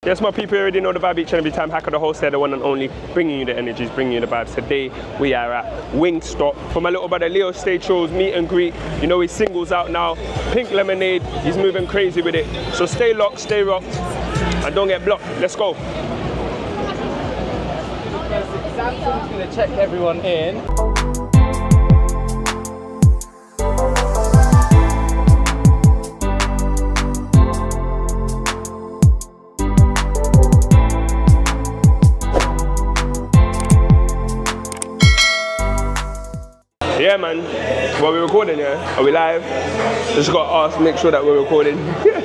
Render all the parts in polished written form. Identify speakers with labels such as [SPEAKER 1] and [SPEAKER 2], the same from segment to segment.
[SPEAKER 1] Yes, my people already know the vibe each and every time. Hacker the host there, the one and only, bringing you the energies, bringing you the vibes. Today we are at Wingstop for my little brother Leo Stage Show's meet and greet. You know his single's out now, Pink Lemonade. He's moving crazy with it. So stay locked, stay rocked, and don't get blocked. Let's go.
[SPEAKER 2] Samsung's gonna check everyone in.
[SPEAKER 1] Yeah, man. What are we recording, yeah? Are we live? Just got to ask, make sure that we're recording.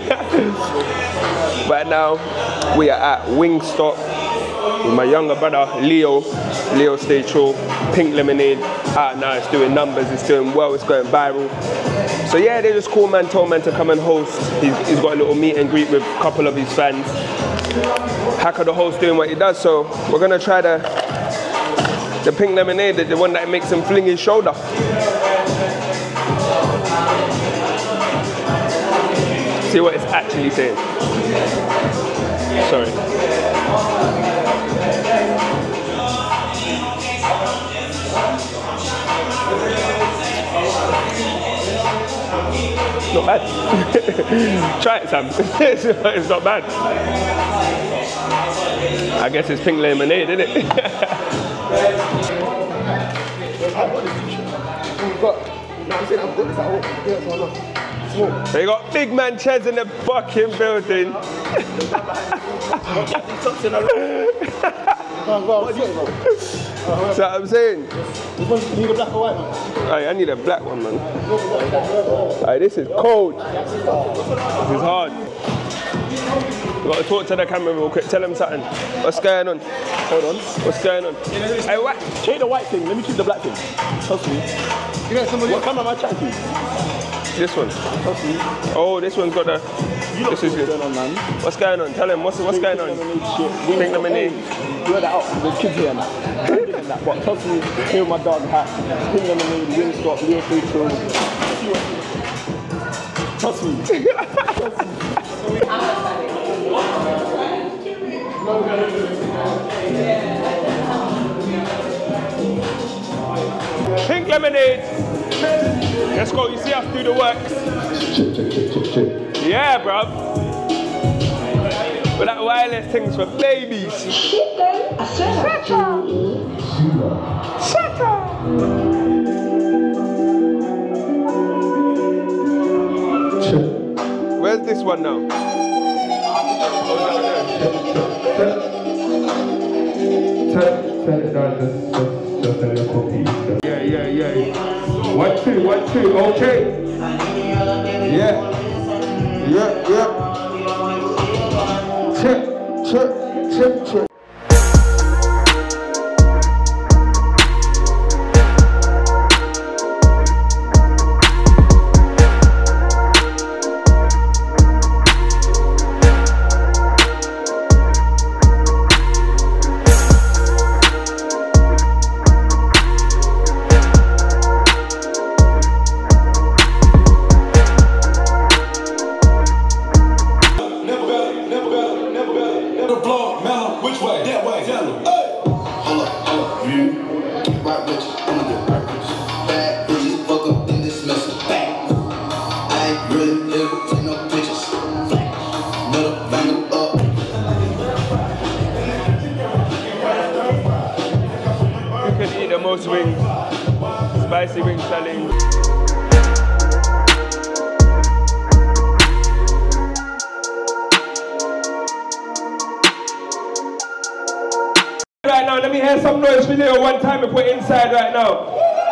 [SPEAKER 1] Right now, we are at Wingstop with my younger brother, Leo Stage Show, Pink Lemonade. Now it's doing numbers, it's doing well, it's going viral. So yeah, they just called man, told man to come and host. He's got a little meet and greet with a couple of his fans. Hacker the host doing what he does, so we're gonna try the Pink Lemonade, the one that makes him fling his shoulder. See what it's actually saying. Sorry. Not bad. Try it, Sam. It's not bad. I guess it's Pink Lemonade, isn't it? So you got big man Chez in the fucking building. So I'm saying,
[SPEAKER 3] you need a black or white, man?
[SPEAKER 1] I need a black one, man. This is cold. This is hard. You got to talk to the camera real quick. Tell them something. What's going on?
[SPEAKER 3] Hold on.
[SPEAKER 1] What's going on? Hey, what?
[SPEAKER 3] Take the white thing. Let me keep the black thing. Trust me. You got somebody. What camera am I chatting to?
[SPEAKER 1] This one.
[SPEAKER 3] Trust me.
[SPEAKER 1] Oh, this one's got the.
[SPEAKER 3] This is going on, man.
[SPEAKER 1] What's going on? Tell him. What's going on? Pink Lemonade.
[SPEAKER 3] You heard that out. There's kids here and that. But trust me, here with my dog hat. Pink Lemonade, Wingstop, Leo Stage Show. Trust me.
[SPEAKER 1] Pink Lemonade. Let's go. You see us do the works. Yeah, bruv. But that wireless thing's for babies. Shut up. Shut up. Where's this one now?
[SPEAKER 4] Turn it down, just a little copy.
[SPEAKER 1] Yeah. 1, 2, 1, 2, okay. Yeah. Check. Most wings, spicy wing challenge. Right now, let me hear some noise for Leo one time if we're inside right now.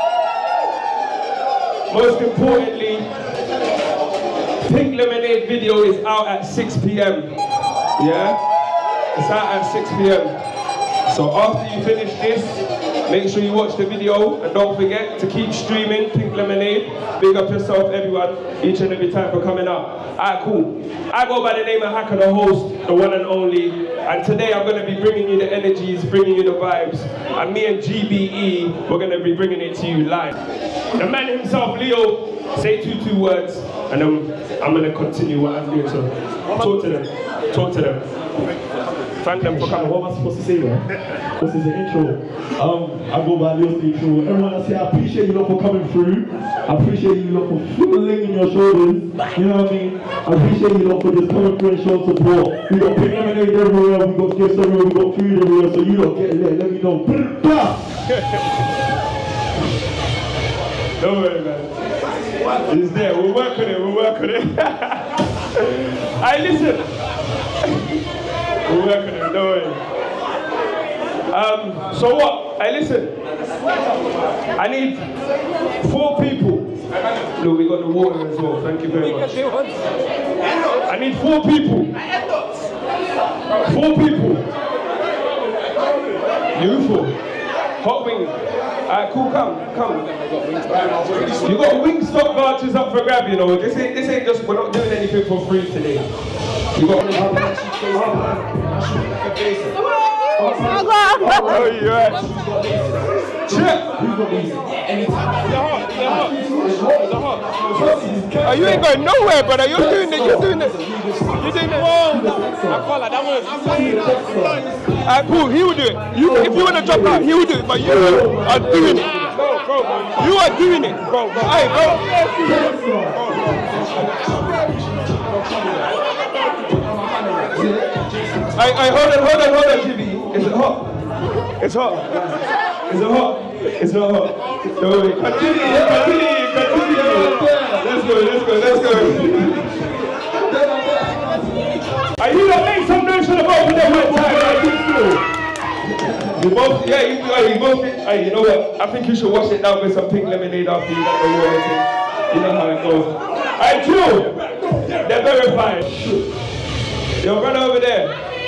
[SPEAKER 1] Most importantly, Pink Lemonade video is out at 6 p.m. Yeah? It's out at 6 p.m. So after you finish this, make sure you watch the video and don't forget to keep streaming Pink Lemonade. Big up yourself, everyone, each and every time for coming out. Alright, cool. I go by the name of Hacker the host, the one and only. And today I'm going to be bringing you the energies, bringing you the vibes. And me and GBE, we're going to be bringing it to you live. The man himself, Leo, say two words, and then I'm going to continue what I'm doing. So talk to them. Thank them for coming.
[SPEAKER 5] What am I supposed to say, man? This is the intro. I go by Lil Steve True. Everyone I say, I appreciate you lot for coming through. I appreciate you lot for flinging your shoulders. You know what I mean? I appreciate you lot for just coming through and showing support. We got Pink Lemonade everywhere, we got gifts everywhere, we got food everywhere, so you lot get lit. Let me know.
[SPEAKER 1] Don't worry, man. It's there. We'll work on it. We'll work on it. Hey, listen. We'll work on it. Don't worry. So what? Hey, listen. I need 4 people. Look, we got the water as well. Thank you very much. I need 4 people. 4 people. Beautiful. Hot wing. Alright, cool, come. You got Wingstop vouchers up for grab, you know. This ain't just, we're not doing anything for free today. You got oh, you're right. Check. Oh, you ain't going nowhere, brother. You're doing it. You're doing it. Whoa. I call that one. Alright, cool. He will do it. If you want to drop out, he will do it. But you are doing it. Bro. You are doing it, bro. Hey, bro. Hold on, Jimmy. Is it hot? It's hot. Is it hot? It's not hot. Don't worry. Continue. Let's go. Are you gonna make some noise for the both of them one time? You both, yeah, you both. Hey, you know what? I think you should wash it down with some pink lemonade after you got the water thing. You know how it goes. Alright, Drew. They're verified. Yo, run over there.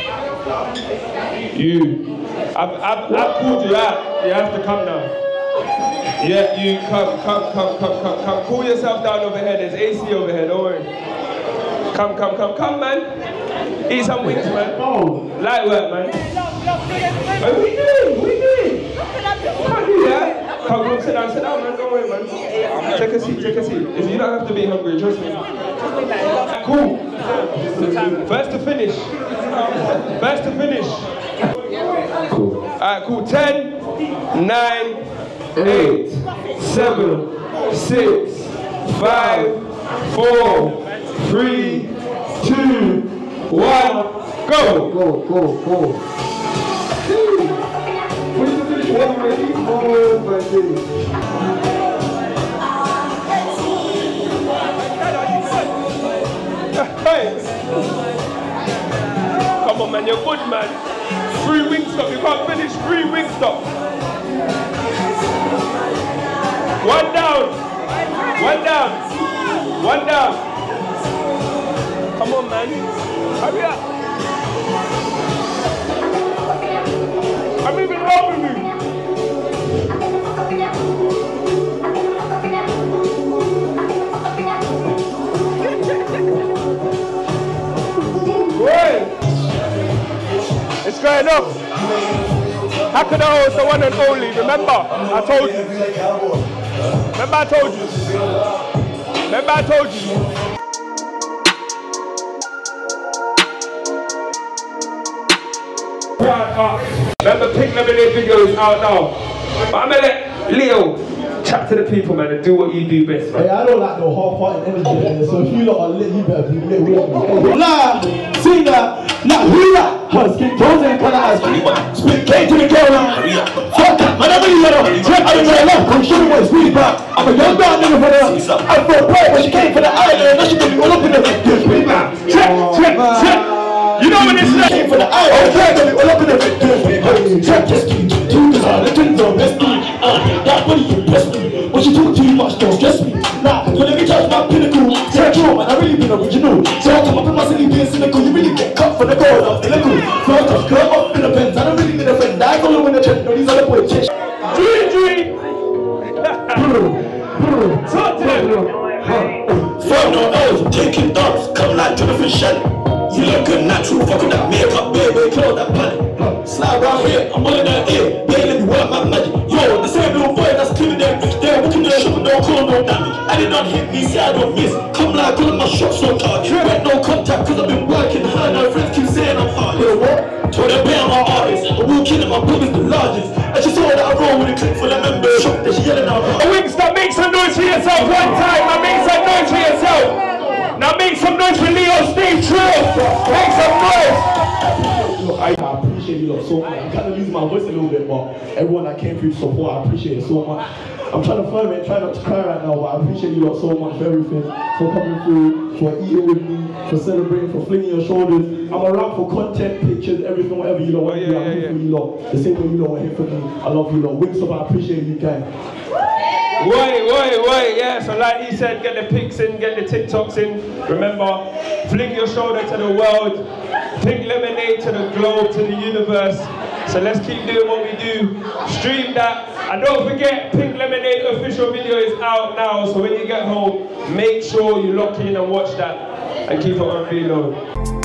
[SPEAKER 1] I've called you out. You have to come now. Yeah, you come. Cool yourself down over here. There's AC over here, don't worry. Come, man. Eat some wings, man. Light work, man. What are we doing? Can't do that. Come, sit down, man. Don't worry, man. Take a seat. You don't have to be hungry, trust me. Cool. First to finish. Cool. Alright, cool. 10, 9, 8, 7, 6, 5, 4, 3, 2, 1, go! What is the finish one already? Oh my goodness. Hey! Come on, man, you're good, man. 3 Wingstop, you can't finish 3 Wingstop. 1 down. Come on, man. Hurry up. I'm even helping you. Wait. It's going up. How could I host the one and only? Remember, I told you. Remember I told you. Remember, Pink Lemonade video is out now. But I'm gonna let Leo chat to the people, man, and do what you do best, man.
[SPEAKER 5] Hey, I don't like no half-hearted energy, man. So if you lot are lit, you better be lit with me. Nah, sing that. Nah, who that? Skin toes and color eyes. Spit K to the girl now. Fuck that, man, I really wanna. Check out of my life, come show me what it's really about. I'm a young brown nigga for the. I'm for a play when she came for the island. Now she got me all up in the. Check. You know when it's like. Came for the island. Got me all up in the. Check, just keep the twos on the twins on best me. That body impress me. When she talk too much, don't stress me. Nah, don't let me touch my pinnacle. Take you, man, I really been original. So I come up in my city being cynical. You really get cut for the gold of the liquid. Float off, curve up in the pens. I don't really need a friend. I follow in the trend. No, these other boys change. Dream. Talk to them.
[SPEAKER 6] Fuck no O's, taking dubs, come like Jonathan Shelly. You look good natural, fuck with that makeup, baby, clothes that palette. Slide round here, I'm all in that ear, baby, you work my magic. Yo, the same little boy that's cleaning them bricks there, walking the shop and don't call no damage. I did not hit me, see I don't miss. Come like all of my shots on target. Red no contact, cause I've been working hard, my friends keep saying I'm hard. You know what? Told her pay my artists, I walk in and my book is the largest. And she saw that I roll with a clip full of members. Shocked that she yelling out.
[SPEAKER 1] Wingstop, make some noise for yourself one time. Now make some noise for yourself. Now make some noise for Leo. Stay true. Make some noise.
[SPEAKER 5] Look, I appreciate you lot so much. I'm kind of losing my voice a little bit, but everyone that came through to support, I appreciate it so much. I'm trying to firm it, try not to cry right now, but I appreciate you lot so much for everything, for coming through, for eating with me, for celebrating, for flinging your shoulders. I'm around for content, pictures, everything, whatever you lot want to do. I'm here for you lot. The same way you lot were here for me. I love you lot. Wingstop, I appreciate you guys.
[SPEAKER 1] Wait, yeah, so like he said, get the pics in, get the TikToks in. Remember, fling your shoulder to the world, Pink Lemonade to the globe, to the universe. So let's keep doing what we do. Stream that. And don't forget, Pink Lemonade official video is out now. So when you get home, make sure you lock in and watch that. And keep it on reload.